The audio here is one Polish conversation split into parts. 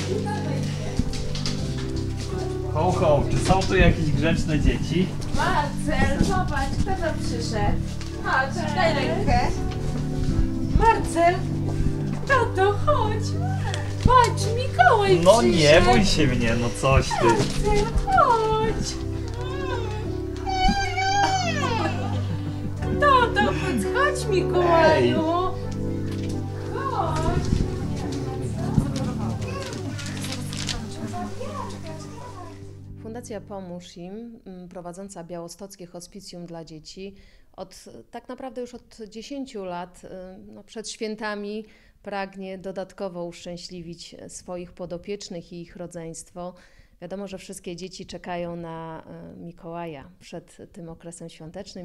Ho, ho, czy są tu jakieś grzeczne dzieci? Marcel, zobacz, kto tam przyszedł. Chodź, daj rękę. Marcel, tato, chodź. Patrz, Mikołaj No przyszedł. nie bój się mnie, no coś ty. Marcel, chodź. Tato, chodź, Mikołaju. Chodź. Fundacja Pomóż Im, prowadząca białostockie hospicjum dla dzieci, tak naprawdę już od 10 lat, przed świętami pragnie dodatkowo uszczęśliwić swoich podopiecznych i ich rodzeństwo. Wiadomo, że wszystkie dzieci czekają na Mikołaja przed tym okresem świątecznym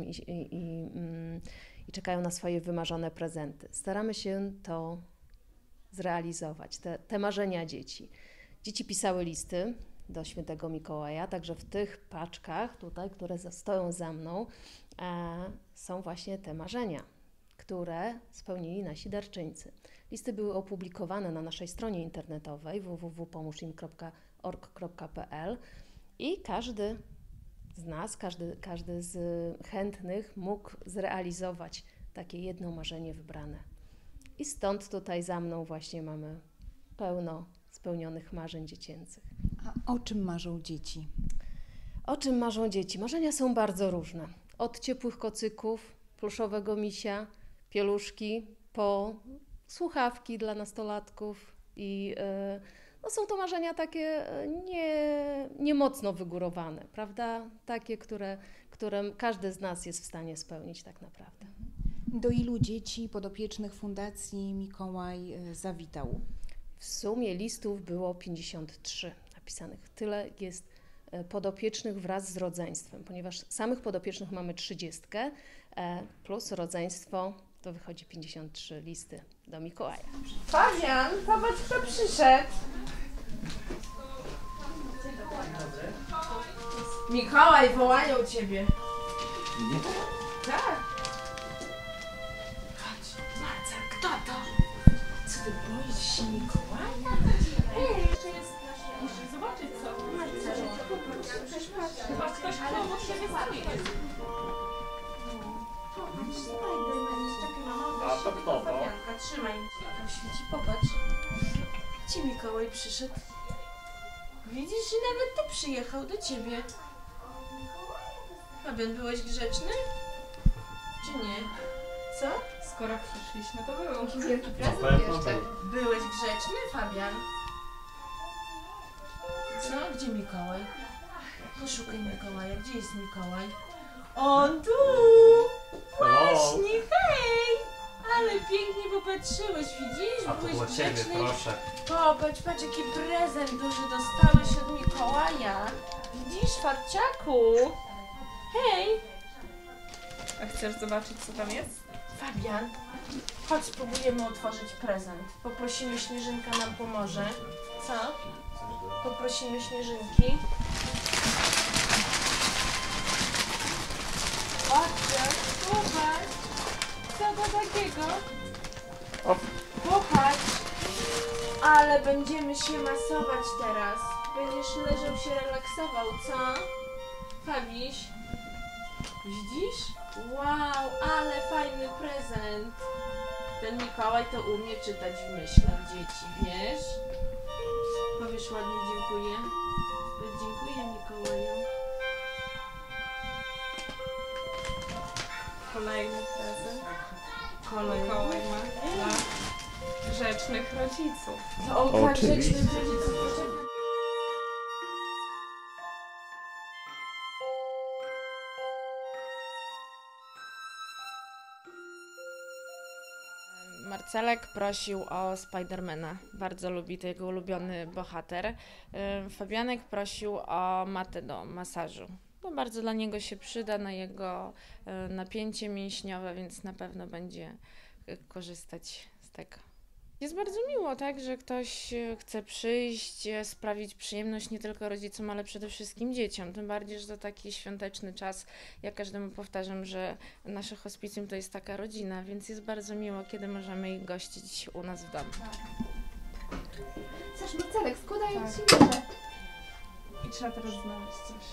i czekają na swoje wymarzone prezenty. Staramy się to zrealizować, te marzenia dzieci. Dzieci pisały listy do świętego Mikołaja, także w tych paczkach tutaj, które stoją za mną, są właśnie te marzenia, które spełnili nasi darczyńcy. Listy były opublikowane na naszej stronie internetowej www.pomóżim.org.pl i każdy z nas, każdy z chętnych mógł zrealizować takie jedno marzenie wybrane. I stąd tutaj za mną właśnie mamy pełno spełnionych marzeń dziecięcych. A o czym marzą dzieci? O czym marzą dzieci? Marzenia są bardzo różne. Od ciepłych kocyków, pluszowego misia, pieluszki, po słuchawki dla nastolatków i są to marzenia takie nie mocno wygórowane, prawda? Takie, które każdy z nas jest w stanie spełnić tak naprawdę. Do ilu dzieci podopiecznych Fundacji Mikołaj zawitał? W sumie listów było 53 napisanych. Tyle jest podopiecznych wraz z rodzeństwem, ponieważ samych podopiecznych mamy 30, plus rodzeństwo to wychodzi 53 listy do Mikołaja. Fabian, zobacz, kto przyszedł. Mikołaj, wołają ciebie. Nie? Tak. Chodź, Marcel, kto to? Co ty boisz się Mikołaja? Jeszcze jest muszę zobaczyć co. Marcel, popatrz, chyba ktoś koło siebie stoi. Popatrz, Spiderman, czekaj, mama. A to kto to? Fabianka, trzymaj. Tam świeci, popatrz. Gdzie Mikołaj przyszedł? Widzisz, że nawet tu przyjechał do ciebie. Fabian, byłeś grzeczny? Czy nie? Co? Skoro przyszliśmy, to było. Wielki prezent pewno jeszcze. był. Byłeś grzeczny, Fabian? Co? Gdzie Mikołaj? Poszukaj Mikołaja. Gdzie jest Mikołaj? On tu! Właśnie, hej! Ale pięknie popatrzyłeś, widzisz? A to Byłeś dla ciebie, grzeczny. proszę. Popatrz, patrz jaki prezent duży dostałeś od Mikołaja. Widzisz, farciaku? Hej! A chcesz zobaczyć, co tam jest? Fabian, chodź spróbujemy otworzyć prezent. Poprosimy Śnieżynka nam pomoże. Co? Poprosimy Śnieżynki. Patrz, popatrz. Co to takiego? Popatrz. Ale będziemy się masować teraz. Będziesz leżał się relaksował, co? Fabiś? Widzisz? Wow, ale fajny prezent. Ten Mikołaj to umie czytać w myślach dzieci, wiesz? Powiesz ładnie dziękuję? Powiedz dziękuję Mikołaju. Kolejny prezent. Kolejny. Mikołaj ma dla grzecznych rodziców. O, tak, Oczywiście. grzeczny rodziców. Marcelek prosił o Spidermana, bardzo lubi, to jego ulubiony bohater. Fabianek prosił o matę do masażu. No bardzo dla niego się przyda, na jego napięcie mięśniowe, więc na pewno będzie korzystać z tego. Jest bardzo miło, tak, że ktoś chce przyjść, sprawić przyjemność nie tylko rodzicom, ale przede wszystkim dzieciom. Tym bardziej, że to taki świąteczny czas. Ja każdemu powtarzam, że nasze hospicjum to jest taka rodzina, więc jest bardzo miło, kiedy możemy ich gościć u nas w domu. Sasz, Marcelek, składaj I trzeba teraz znaleźć coś.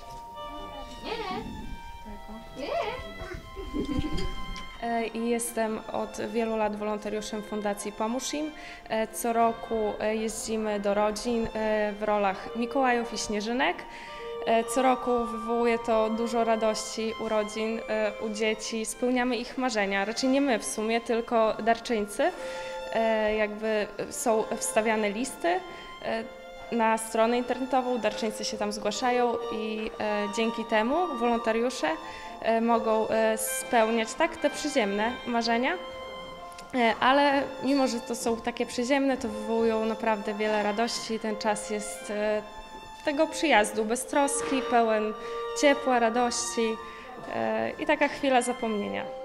I jestem od wielu lat wolontariuszem Fundacji Pomóż Im. Co roku jeździmy do rodzin w rolach Mikołajów i Śnieżynek. Co roku wywołuje to dużo radości u rodzin, u dzieci. Spełniamy ich marzenia. Raczej nie my w sumie, tylko darczyńcy. Jakby są wstawiane listy na stronę internetową, darczyńcy się tam zgłaszają i dzięki temu wolontariusze mogą spełniać tak te przyziemne marzenia, ale mimo, że to są takie przyziemne, to wywołują naprawdę wiele radości. Ten czas jest tego przyjazdu, bez troski, pełen ciepła, radości i taka chwila zapomnienia.